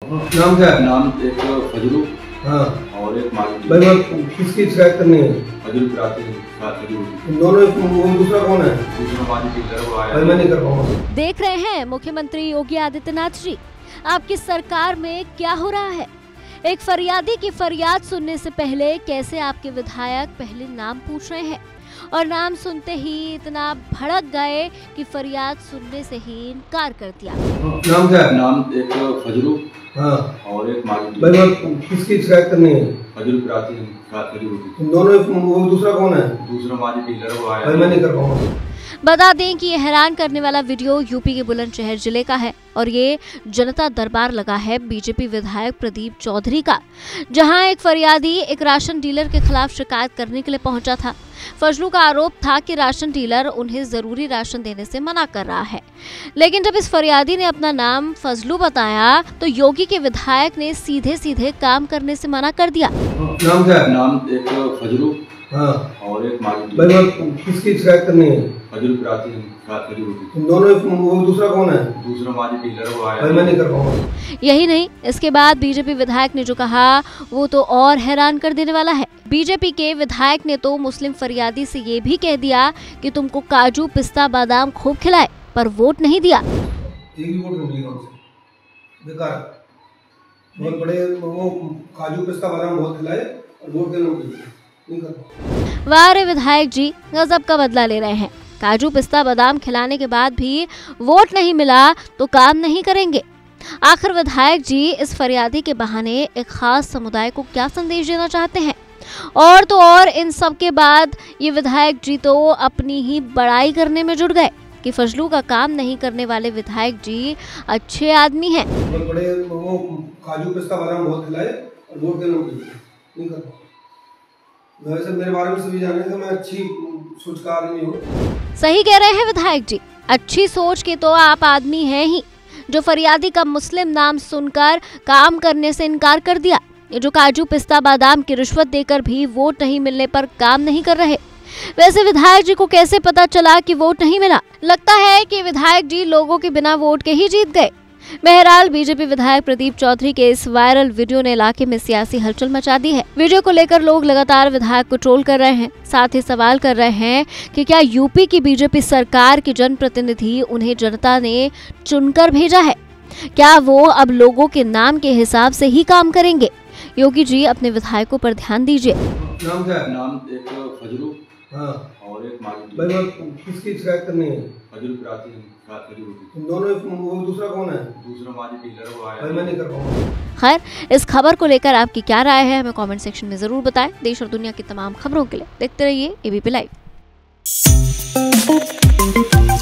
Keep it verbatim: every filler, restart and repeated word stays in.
नाम क्या है? नाम एक फजलू हाँ और एक मालिक। भाई मैं किसकी शिकायत करनी है? फजलू कराती है। दोनों वो दूसरा कौन है? दूसरा मालिक इधर वो आया। भाई मैं नहीं कर पाऊंगा। देख रहे हैं मुख्यमंत्री योगी आदित्यनाथ जी, आपकी सरकार में क्या हो रहा है। एक फरियादी की फरियाद सुनने से पहले कैसे आपके विधायक पहले नाम पूछ रहे हैं और नाम सुनते ही इतना भड़क गए कि फरियाद सुनने से ही इनकार कर दिया। नाम क्या है? नाम एक फजलू हाँ और एक मालिक। भाई मैं किसकी शिकायत करनी है? फजलू कराती है। दोनों वो दूसरा कौन है? दूसरा मालिक इधर वो आया। भाई मैं नहीं कर पाऊंगा। बता दें कि ये हैरान करने वाला वीडियो यूपी के बुलंदशहर जिले का है और ये जनता दरबार लगा है बीजेपी विधायक प्रदीप चौधरी का, जहां एक फरियादी एक राशन डीलर के खिलाफ शिकायत करने के लिए पहुंचा था। फजलू का आरोप था कि राशन डीलर उन्हें जरूरी राशन देने से मना कर रहा है, लेकिन जब इस फरियादी ने अपना नाम फजलू बताया तो योगी के विधायक ने सीधे सीधे काम करने से मना कर दिया। नाम क्या है? नाम एक फजलू हाँ और एक मालिक। भाई मैं किसकी शिकायत करनी है? फजलू कराती है। दोनों वो दूसरा कौन है? दूसरा मालिक इधर वो आया। भाई मैं नहीं कर पाऊंगा। यही नहीं, इसके बाद बीजेपी विधायक ने जो कहा वो तो और हैरान कर देने वाला है। बीजेपी के विधायक ने तो मुस्लिम फरियादी से ये भी कह दिया कि तुमको काजू पिस्ता बादाम खूब खिलाए पर वोट नहीं दिया। एक भी वोट नहीं मिलेगा उनसे, बेकार। बहुत बड़े वो काजू पिस्ता बादाम बहुत खिलाए और वोट देना नहीं कर। वाह रे विधायक जी, गजब का बदला ले रहे हैं। काजू पिस्ता बादाम खिलाने के बाद भी वोट नहीं मिला तो काम नहीं करेंगे। आखिर विधायक जी इस फरियादी के बहाने एक खास समुदाय को क्या संदेश देना चाहते हैं? और तो और इन सब के बाद ये विधायक जी तो अपनी ही बड़ाई करने में जुट गए कि फजलू का काम नहीं करने वाले विधायक जी अच्छे आदमी हैं। बहुत बड़े वो काजू पिस्ता बादाम बहुत खिलाए और वोट देना नहीं कर। वैसे मेरे बारे में सभी जाने कि मैं अच्छी सोच का आदमी हूँ। सही कह रहे हैं विधायक जी, अच्छी सोच के तो आप आदमी हैं ही, जो फरियादी का मुस्लिम नाम सुनकर काम करने से इनकार कर दिया। ये जो काजू पिस्ता बादाम की रिश्वत देकर भी वोट नहीं मिलने पर काम नहीं कर रहे। वैसे विधायक जी को कैसे पता चला कि वोट नहीं मिला? लगता है कि विधायक जी लोगों के बिना वोट के ही जीत गए। बहरहाल बीजेपी विधायक प्रदीप चौधरी के इस वायरल वीडियो ने इलाके में सियासी हलचल मचा दी है। वीडियो को लेकर लोग लगातार विधायक को ट्रोल कर रहे हैं, साथ ही सवाल कर रहे हैं कि क्या यूपी की बीजेपी सरकार के जनप्रतिनिधि उन्हें जनता ने चुनकर भेजा है? क्या वो अब लोगों के नाम के हिसाब से ही काम करेंगे? योगी जी अपने विधायकों पर ध्यान दीजिए। नाम क्या है? नाम एक फजलू हाँ और एक मालिक। भाई मैं किसकी शिकायत करनी है? फजलू कराती है। दोनों वो दूसरा कौन है? दूसरा मालिक इधर वो आया। भाई मैं नहीं कर पाऊंगा। खैर, इस खबर को लेकर आपकी क्या राय है हमें कमेंट सेक्शन में जरूर बताएं। देश और दुनिया की तमाम खबरों के लिए देखते रहिए एबीपी लाइव।